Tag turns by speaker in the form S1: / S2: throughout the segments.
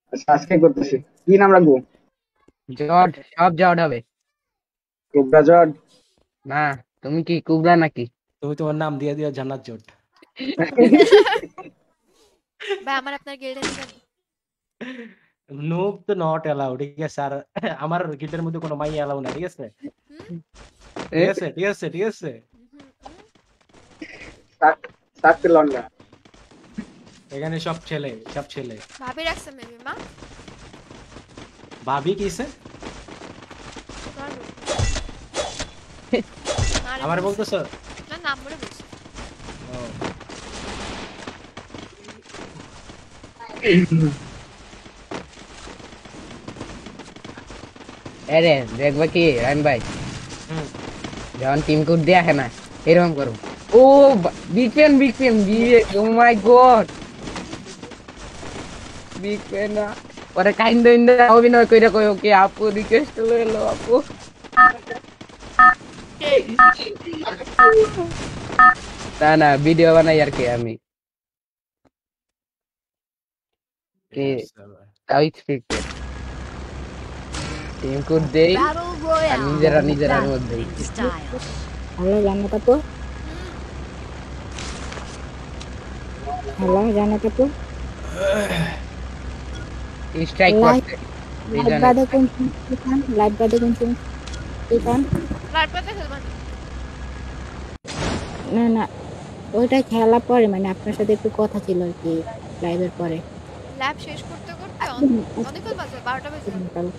S1: আচ্ছা আজকে করতেছি। কি নাম রাখবো?
S2: জট, সব জট হবে।
S1: Cobra George.
S2: না, তুমি কি কুবরা নাকি?
S3: তুমি তোমার নাম দিয়ে দিও জান্নাত জোট।
S4: ভাই আমার আপনার গিল্ডে নিবেন?
S3: নুব তো নট অ্যালাউ, ঠিক আছে? আর আমার গিল্ডের মধ্যে কোনো মাই অ্যালাউ না, ঠিক আছে? ঠিক আছে, ঠিক আছে, ঠিক আছে।
S1: সাতটি লন্ডা।
S3: এখানে সব ছেলে, সব ছেলে।
S4: ভাবি রাখছে মেবি মা।
S3: ভাবি কিসে? আমার বলতেছ?
S4: না নাম বলে বলছি।
S3: ও
S2: আরে দেখবে কি রান ভাই, যখন টিম কোড দেয়া হয় না এরকম করো। Oh big pain oh my God, big pain না পরে কাইন্ড অভিনয় কইরা কই ওকে আপু রিকোয়েস্ট লইলো আপু। না না ভিডিও বানাই আর কি আমি কি তাও এক্সপেক্টেড টিম কোড দেই আর নিজেরার মধ্যেই।
S5: হ্যালো জান্নাত আপু, হ্যালো জান্নাত আপু,
S2: স্ট্রাইক করতে
S5: লাইভ বাদে কোন খান, লাইভ বাদে কোন খান?
S4: লাইভ করতে খেলবেন?
S5: না না, ওইটা খেলা পরে, মানে আপনার সাথে একটু কথা ছিল আর কি লাইভের পরে।
S4: ল্যাব শেষ করতে করতে অনেকক্ষণ বাজে, 12টা বাজে।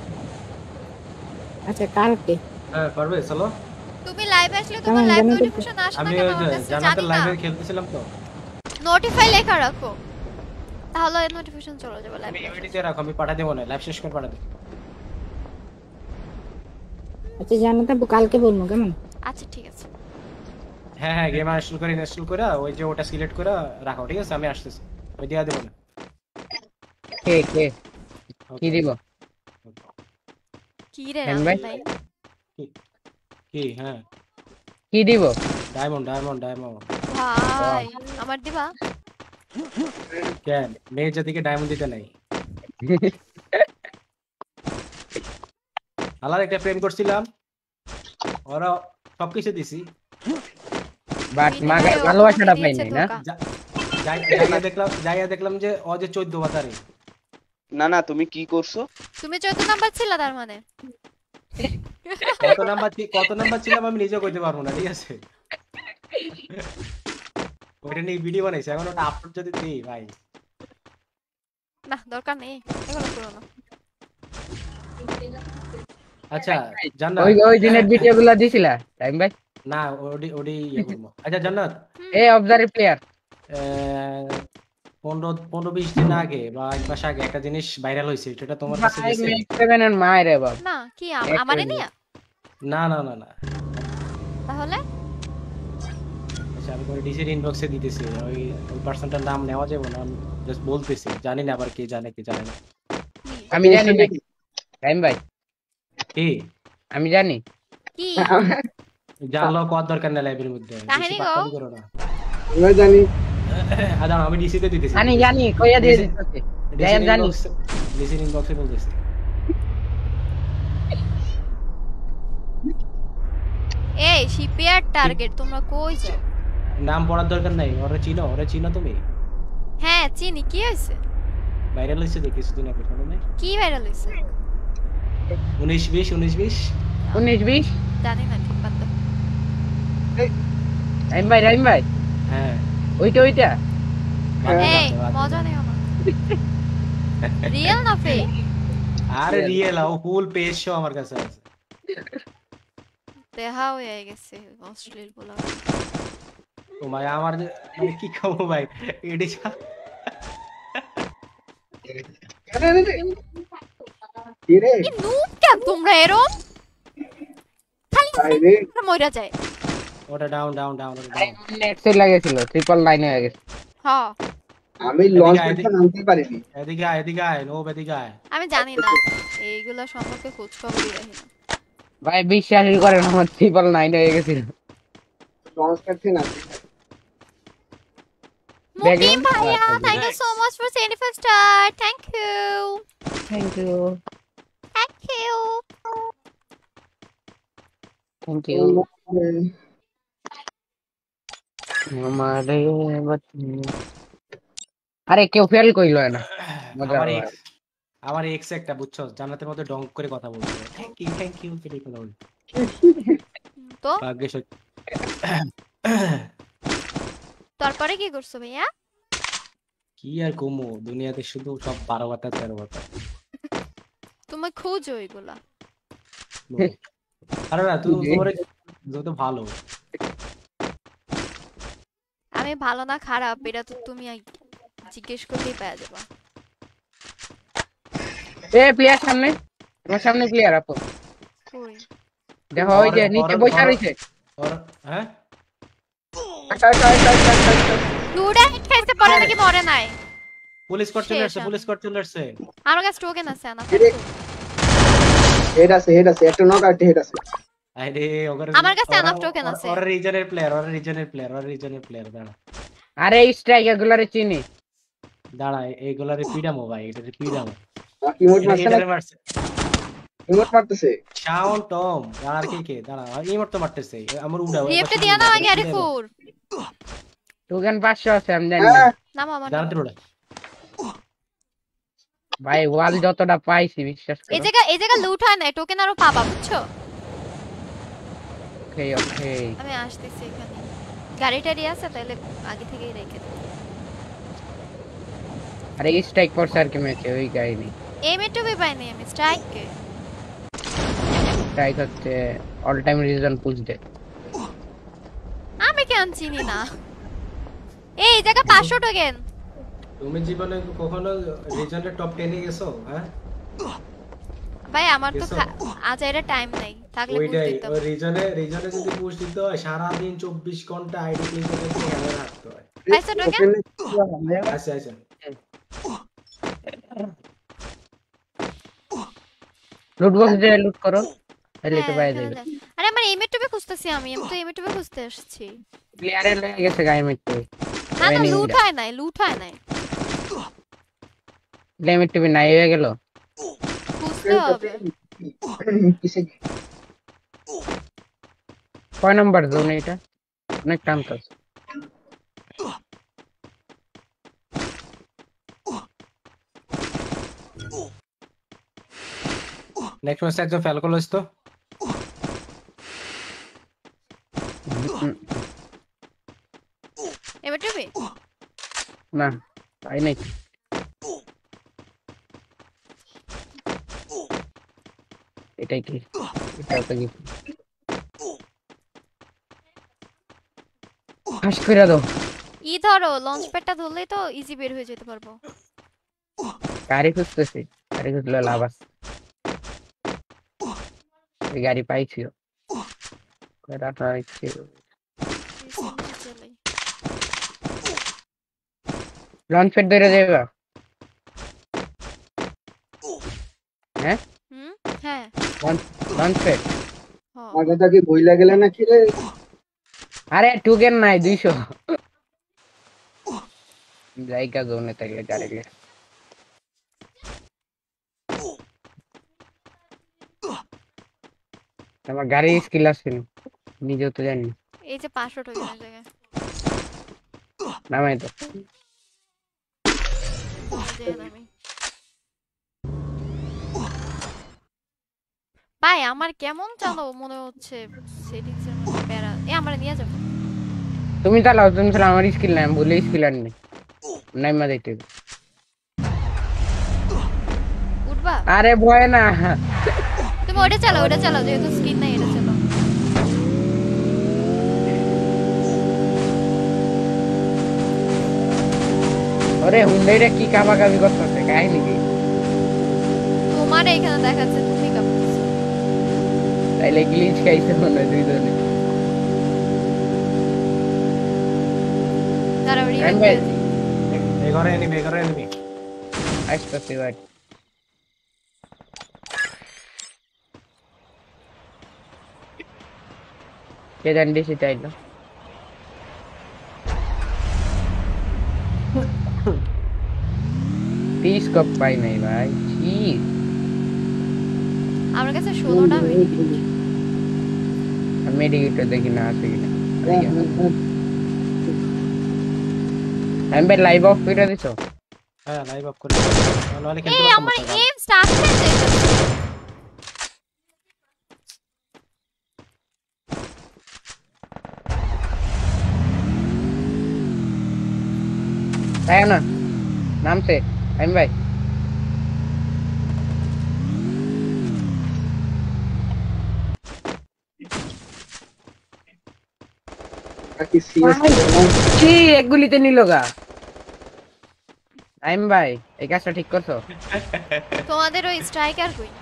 S5: আচ্ছা কালকে
S3: হ্যাঁ পারবে, চলো।
S4: তুমি লাইভ আসলে তোমার লাইভ নোটিফিকেশন আসে না
S3: আমি
S4: কেন
S3: ওই
S4: আমার
S3: যে
S4: কাছে
S3: জান্নাতের
S4: জানি না।
S3: লাইভে খেলতেছিলাম তো।
S4: নোটিফাই লেখা রাখো, তাহলে নোটিফিকেশন চলে যাবে লাইভ।
S3: আমি এডিটে রাখো, আমি পাঠা দেব না, লাইভ শেষ করে পাঠা দেব।
S5: আচ্ছা জান্নাত আপু কালকে বলবো কেমন?
S4: আচ্ছা ঠিক আছে।
S3: হ্যাঁ হ্যাঁ, গেম ইনস্টল করে ওই যে ওটা সিলেক্ট করে রাখো, ঠিক আছে? আমি আসতেছি, ওই দিয়া দেব না।
S2: কে কে কি দিব?
S4: কি রে রাম ভাই?
S3: কি? হ্যাঁ
S2: কি দিব?
S3: ডায়মন্ড।
S4: ভাই আমার দিবা?
S3: কেন মেয়ে জাতিকে ডায়মন্ড দিতে নাই? আলাদা একটা প্রেম করছিলাম, ওরা সবকিছু দিছি,
S2: বাট মাগে ভালোবাসাটা পাই নাই না।
S3: যাইয়া দেখলাম যে ও যে 14 বাতারে।
S6: না না, তুমি কি করছো?
S4: তুমি 14 নাম্বার ছিল তার মানে?
S3: কত নাম্বার ছিলাম আমি নিজে কইতে পারবো না, ঠিক আছে? ওইটা নিয়ে ভিডিও বানাইছি, এখন ওটা আপলোড যদি দেই ভাই।
S4: না দরকার নেই, এগুলো করো না।
S3: আচ্ছা জান্নাত,
S2: ওই দিনের ভিডিওগুলো দিছিলা টাইম ভাই?
S3: না ওডি ইয়ে করব। আচ্ছা জান্নাত,
S2: এই অবজার্ভ প্লেয়ার
S3: 15-20 দিন আগে বা এক মাস আগে একটা জিনিস ভাইরাল হয়েছে, এটা তোমার কাছে গেছে?
S4: মায়ের বাপ না কি আমারে নিয়া?
S3: না না না না,
S4: তাহলে
S3: আচ্ছা আমি করে ডিসির ইনবক্সে দিতেছি, ওই পার্সনটার নাম নেওয়া যাবে না, আমি জাস্ট বলতেছি, জানি না আবার কে জানে কি জানে না।
S2: আমি জানি না টাইম ভাই,
S3: কি
S2: আমি জানি
S4: কি
S3: জানলো কত দরকার না লাইভের মধ্যে,
S4: কাহিনী গো
S3: করো না।
S1: আমি জানি।
S3: আদা আমি ডিসিতে দিতেছি,
S2: জানি কইয়া দিয়ে দিতেছি, জানি
S3: ডিসির ইনবক্সে বলতেছি।
S4: এই শিপিয়ার টার্গেট তোমরা কই যাও?
S3: নাম পড়ার দরকার নাই, ওরে চিনো তুমি?
S4: হ্যাঁ চিনি, কি হইছে?
S3: ভাইরাল হইছে তো কিছুদিন আগে, শুনো না?
S4: কি ভাইরাল হইছে?
S3: 19-20
S4: জানি না, ঠিক বাদ দাও।
S2: রাইম ভাই
S3: হ্যাঁ
S2: ওইটা
S4: এই মজা নেও না। রিয়েল না ফেক?
S3: আরে রিয়েল, ও ফুল পেজ শো আমার কাছে আছে।
S4: দেখা হয়ে গেছে অস্ট্রেলিয়ার বলা।
S3: ও ভাই আমার মানে কি খাবো ভাই, এডি
S1: কি রে?
S4: কি নুব কেন তোমরা এরম? খালি মইরা যায়।
S3: ওটা ডাউন
S2: নেট সেল লাগেছিল 999 হয়ে গেছে।
S4: হ্যাঁ
S1: আমি লঞ্চ করতে নামতে পারিনি।
S3: এদিকে আয় নো এদিকে আয়।
S4: আমি জানি না এইগুলা সম্পর্কে খোঁজ খবরই রাখি না
S2: ভাই, বিশ্বাসই করেন আমার 999 হয়ে গেছিল
S1: লঞ্চ করতে না।
S4: মুকিম ভাইয়া, thank you so much for 75 star, thank you.
S2: Thank you thank you আমারে বাতিন। আরে কেউ ফেল কইলো না মজা
S3: আমার
S2: হয়।
S3: এক্স আমার এক্স একটা বুঝছো জান্নাতের মধ্যে ডং করে কথা বলছে থ্যাংক ইউ কেটে কথা বলছে
S4: তো
S3: ভাগ্যেশ
S4: তারপরে কি করছো ভাইয়া?
S3: কি আর কমো দুনিয়াতে শুধু সব 12 বাতা 13 বাতা
S4: তুমি খোঁজো এগুলা।
S3: আরে না তুই তোমার যত ভালো
S4: আমি ভালো না খারাপ এটা তো তুমি জিজ্ঞেস করলেই পেয়ে যাবা।
S2: এ প্লেয়ার সামনে, তোমার সামনে প্লেয়ার আপু
S4: কই
S2: দেখো ওই যে নিচে বসে রইছে।
S3: और হ্যাঁ
S4: লুডা হিট খাইছে পরে নাকি মরে নাই।
S3: পুলিশ কর চলে আসছে
S4: আমার কাছে টোকেন আছে না।
S1: হেড আছে একটা নক আউট হেড আছে।
S3: আরে ওগর
S4: আমার কাছে এনাফ টোকেন আছে।
S3: ওর রিজনের প্লেয়ার দাঁড়া
S2: আরে স্ট্রাইকার গুলারে চিনি
S3: দাঁড়া এইগুলারে পিডামো ভাই এটা পিডামো
S1: ইমোট মারছে না,
S3: মারছে
S1: ইমোট মারতেছে।
S3: শাওন টম দাঁড়া কে দাঁড়া ইমোট তো মারতেছে আমার উড়া
S4: লিফট দিয়া না আগে আরে ফোর
S2: টোকেন 500 আছে আমি জানি
S1: হ্যাঁ
S4: নাম আমার
S3: দাঁড়াতে উড়া
S2: ভাই ওয়াল যতটা পাইছি বিশ্বাস করো।
S4: এই জায়গা লুট হয় না টোকেন আরো পাবা বুঝছো।
S2: ওকে ওকে
S4: আমি আসতেছি এখানে গাড়িটারি আছে তাহলে আগে থেকেই রেখে দিই।
S2: আরে স্ট্রাইক করছে আর কি ম্যাচে ওই গাইনি
S4: এম এ টু বি পাইনি আমি স্ট্রাইক কে
S2: স্ট্রাইক হচ্ছে অল টাইম রিজন পুশ দে।
S4: আমি কেন চিনি না। এই জায়গা 500 টোকেন।
S3: তুমি জীবনে কখনো রিজনের টপ 10 এ গেছো হ্যাঁ
S4: ভাই আমার তো আজ এর টাইম নাই থাকলে পুশ
S3: ওইটাই
S4: দিতাম।
S3: ওই রিজনে যদি পুশ দিতে হয় সারা দিন 24 ঘন্টা আইডি ক্লিক করে খেলা রাখতে হয়
S4: পাইছো টোকেন?
S3: আচ্ছা
S2: লুট বক্স দিয়ে লুট করো তাহলে তো পাই
S4: হ্যাঁ,
S2: যাবে।
S4: এখানে দেখ। আরে আমার এম এ টু বি খুঁজতেছি আমি তো এম এ টু বি খুঁজতে আসছি।
S2: প্লেয়ারে লয়ে গেছে গায় মিটতে
S4: না লুট হয় নাই
S2: লিমিট টু বি নাই হয়ে গেল।
S4: খুঁজতে হবে।
S1: কিসে
S2: কয় নাম্বার জোন এটা অনেক টান কাজ।
S3: নেক্সট ম্যাচে একজন ফ্যালকন লইছ তো
S4: এম এ টু বি
S2: না তাই নাই এটাই কি এটাও তো কি ফাঁস করে দাও।
S4: ধরো লঞ্চ প্যাডটা ধরলেই তো ইজি বের হয়ে যেতে পারবো।
S2: গাড়ি খুঁজতেছি গাড়ি খুঁজলে লাভ আছে। এই গাড়ি পাইছি লঞ্চ প্যাড ধরে যাবা। হ্যাঁ
S4: হ্যাঁ
S2: লঞ্চ প্যাড
S1: আগে থেকে বইলা গেলে না কি রে?
S2: আরে টুকেন নাই 200 জায়গা জোনে থাকলে গাড়ি আমার গাড়ি স্কিল আছে নিজেও তো জানি।
S4: এই যে 500 টোকেনের জায়গায়
S2: নামাই তো
S4: ভাই আমার কেমন জানো মনে হচ্ছে সেটিংস এর মধ্যে প্যারা আমরা নিয়ে যাব।
S2: তুমি চালাও আমার স্কিল নাই বলে স্কিল আর নেই নাই মা দিতে
S4: উঠবা।
S2: আরে ভয় না
S4: তুমি ওটা চালাও যেহেতু স্কিন নাই এটা চালাও।
S2: আরে হুন্ডাইটা কি কাবাকাবি করতেছে কাহিনী কি?
S4: তোমার এখানে দেখাচ্ছে তুমি কাঁপতেছো।
S2: তাইলে গ্লিচ খাইছে মনে হয় দুইজনে।
S4: দাঁড়াও
S3: এই ঘরে এনিমি
S2: আসতেছে ভাই কে জান দিছি চাইলো 30 কপ পাই নাই ভাই ছি
S4: আমার কাছে 16টা মেডিকেট।
S2: আমি মেডিকেটটা দেখি না আছে কিনা আমি ভাই লাইভ অফ করে দিছো
S3: হ্যাঁ লাইভ অফ করে নাহলে খেলতে
S4: এই
S3: পারতাম
S4: আমার
S3: না গান।
S4: এম স্টার্ট হয়ে যাইতাছে।
S2: তাই না নামছে আমি ভাই
S1: বাকি সিএস
S2: কি এক গুলিতে নিল গা আইম ভাই এই কাজটা ঠিক করছো
S4: তোমাদের ওই স্ট্রাইকার কই?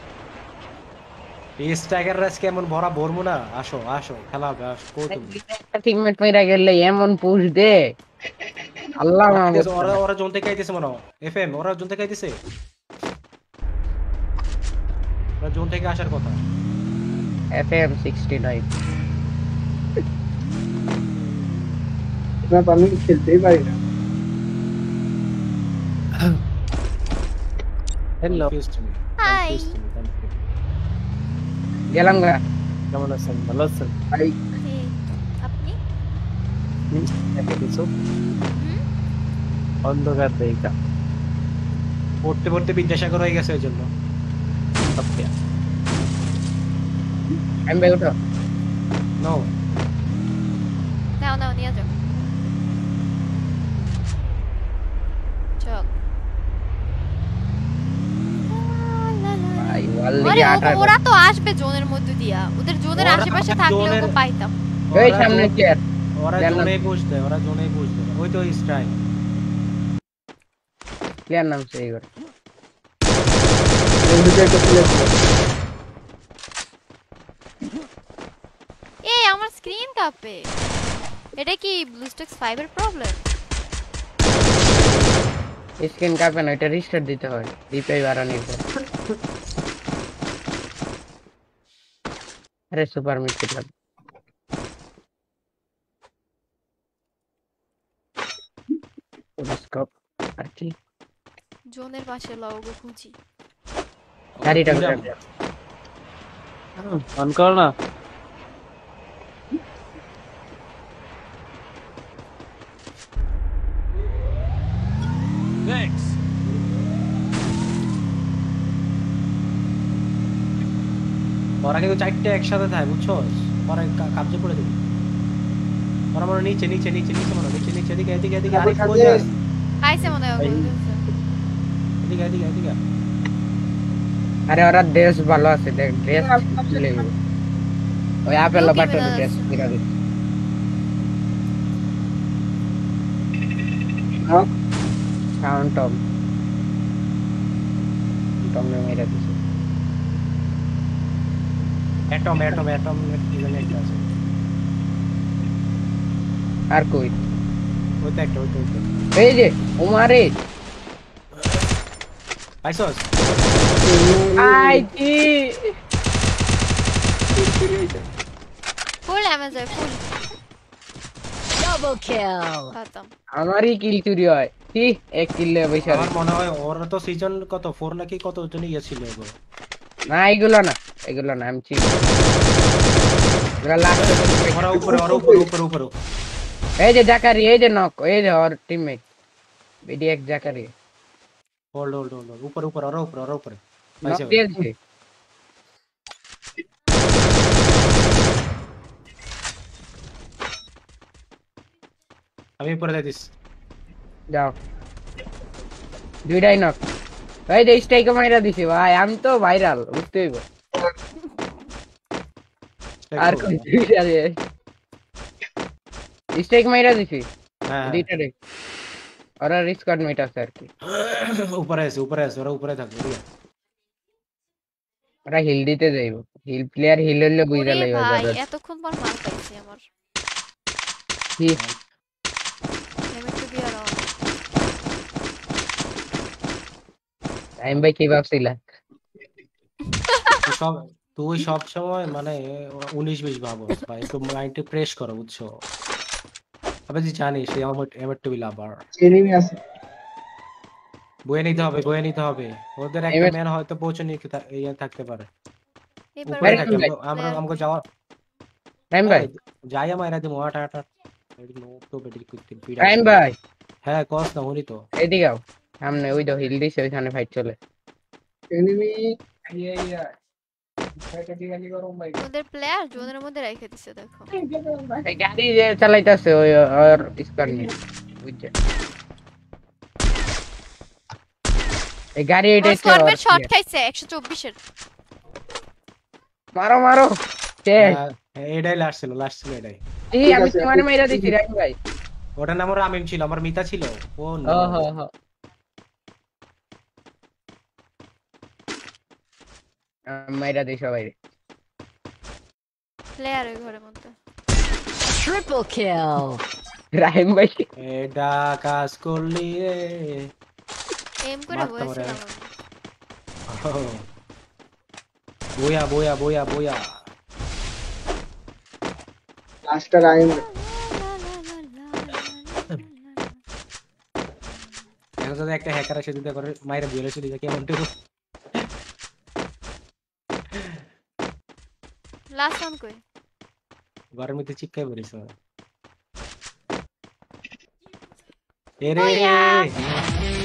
S3: এই স্ট্রাইকার রেস কেমন ভরা ভরমু না আসো আসো খেলা হবে আসো কই তুমি
S2: একটা টিমমেট মেরা গেলে এমন পুশ দে আল্লাহ মাহবুব
S3: ওরা ওরা জোন থেকে আইতেছে মনে এফএম ওরা জোন থেকে আইতেছে ওরা জোন থেকে আসার কথা
S2: এফএম 69
S1: আমি খেলতেই পারি না।
S2: Hello
S3: Confused me,
S4: hi.
S3: confused me, confused me.
S2: গেলাম গা
S7: কেমন আছেন ভালো আছেন
S1: ভাই
S4: এই, আপনি?
S7: দেখে কিছু
S4: হুম?
S7: অন্ধকার দেখা
S3: পড়তে পড়তে বিদ্যাসাগর হয়ে গেছে ওই জন্য
S7: ওকে
S2: আমি ভাই উঠো
S3: নো
S4: নাও নাও নিয়ে যাও। চল।
S2: ভাই ওয়াল
S4: আরে
S2: দিকে আটা
S4: ওরা তো আসবে জোনের মধ্যে দিয়া, ওদের জোনের
S3: ওরা
S4: আশেপাশে থাকলে
S3: জোনের-
S4: ওকে পাইতাম।
S2: ওই
S3: ওরা
S2: সামনে
S3: জোন-
S2: চেয়ার
S3: ওরা
S2: জান্নাত।
S3: জোনেই বসবে ওরা জোনেই বসবে ওই তো স্ট্রাইক
S2: ক্লিয়ার নামছে এইবার
S4: এই আমার স্ক্রিন কাঁপে। এটা কি ব্লুস্টেক্স 5 এর প্রবলেম?
S2: স্ক্রিন কাঁপে না এটা রিস্টার্ট দিতে হয় রিপ্লাই বাড়ানোর পর আরে সুপার মিট খেললাম স্কোপ আর কি
S4: জোনের পাশে লগো খুঁজি।
S2: গাড়িটা ঘুরে
S7: অন করো না
S3: ওরা কিন্তু চারটে একসাথে থাকে বুঝছো ওরা কাবজে পড়ে দেবে ওরা মনে হয় নিচে নিচে নিচে নিচে মনে হয় নিচে নিচে এদিকে এদিকে এদিকে আরে কই যাস
S4: খাইছে মনে হয় ওগুলো।
S3: এদিকে এদিকে এদিকে
S2: আরে ওরা ড্রেস ভালো আছে দেখ ড্রেস তুলে ওই apple
S4: Look,
S2: button
S4: even
S2: dress
S4: us.
S2: কিরা দিস সাউন্ড টম টম মেরা দিস
S3: অ্যাটম অ্যাটম অ্যাটম কি জানি একটা আছে
S2: আর কই
S3: ওইটা একটা ওইটা ওইটা
S2: এই যে ওমারে
S3: আইসস
S2: আই কি
S4: ফুল ড্যামেজ হয় ফুল।
S8: Double kill.
S4: খতম।
S2: আমারই কিল চুরি হয় কি এক কিল বৈশা
S3: আমার মনে হয় ওরা তো সিজন কত 4 নাকি কত জন ছিল এগুলো
S2: না এগুলো না আমি চিনি এগুলো লাস্ট
S3: ওরা উপরে ওরা উপরে উপরে উপরে
S2: এই যে জাকারি এই যে নক এই যে ওর টিমমেট বিডিএক্স জাকারি
S3: হোল্ড হোল্ড হোল্ড উপরে উপরে ওরা উপরে
S2: নক
S3: আইসা
S2: দিয়েছে
S3: আমি উপরে যাই দিস
S2: যাও দুইটাই নক এই যে স্ট্রাইক মাইরা দিছি ভাই আমি তো ভাইরাল বুঝতে হইব আর কই দুইটা রে স্ট্রাইক মাইরা দিছি
S3: হ্যাঁ
S2: দুইটা রে ওরা রিস্কট মেট আছে আর কি
S3: উপরে আছে ওরা উপরে থাকবে ঠিক আছে
S2: ওরা হিল দিতে যাইব হিল প্লেয়ার হিল হইলে বুঝা
S4: ওরে
S2: লাগবে
S4: ভাই
S2: দাদা
S4: এতক্ষণ পর মার পাইছি আমার।
S2: কি
S4: নেমে তো বিয়ার
S2: টাইম ভাই কি ভাবছিলা
S3: তুই সব সময় মানে 19-20 ভাবো ভাই একটু মাইন্ডে প্রেস করো বুঝছো আবে তুই জানিস এই আমার এমএট টু লাভার
S1: এনিমি আছে
S3: বয়ে নিতে হবে বয়ে নিতে হবে ওদের একটা
S2: এবার-
S3: ম্যান হয়তো পৌঁছে নিয়ে ইয়ে থাকতে পারে
S4: এবার
S3: উপরে
S2: আরে
S3: থাকে
S2: ভাই,
S3: আমরা
S4: player
S3: আমাকে
S4: কই?
S3: যাওয়া
S2: রাইম ভাই
S3: যাই আমার দিমু আটা আটা তো বেটির কুত্তি পিড়া
S2: রাইম ভাই
S3: হ্যাঁ কস না উনি তো
S2: এদিকে আও সামনে ওই তো হিল দিছে ওইখানে ফাইট চলে
S1: এনিমি
S4: ওদের প্লেয়ার জোনের মধ্যে রেখে দিছে দেখো।
S2: এই গাড়ি যে চালাইতাছে ওই ওর স্কোয়াড নিয়ে বুঝছে এই গাড়ি এটাই
S4: স্কোয়াডমেট শট খাইছে 124 এর।
S2: মারো মারো শেষ
S3: এটাই লাস্ট ছিল এটাই
S2: এই আমি তোমারে মাইরা দিছি রাইম ভাই
S3: ওটার নাম রামিম ছিল আমার মিতা ছিল ও
S2: ও হো হো মাইরা দিই সবাই
S4: প্লেয়ার ওই ঘরের মধ্যে।
S8: Triple kill.
S2: রাইম ভাই
S3: এটা কাজ করলি রে
S4: এম করে
S3: মারতাম রে।
S4: বসেছিলাম আমি।
S3: বইয়া বইয়া বইয়া বইয়া
S1: লাস্টার আইম
S3: এখন যদি একটা হ্যাকার এসে দিতে করে মাইরা বিয়ে চলে যায় কেমন টেরো
S4: লাস্ট ওয়ান কই?
S3: ঘরের মধ্যে চিপকাই পড়েছে এরে
S4: বইয়া।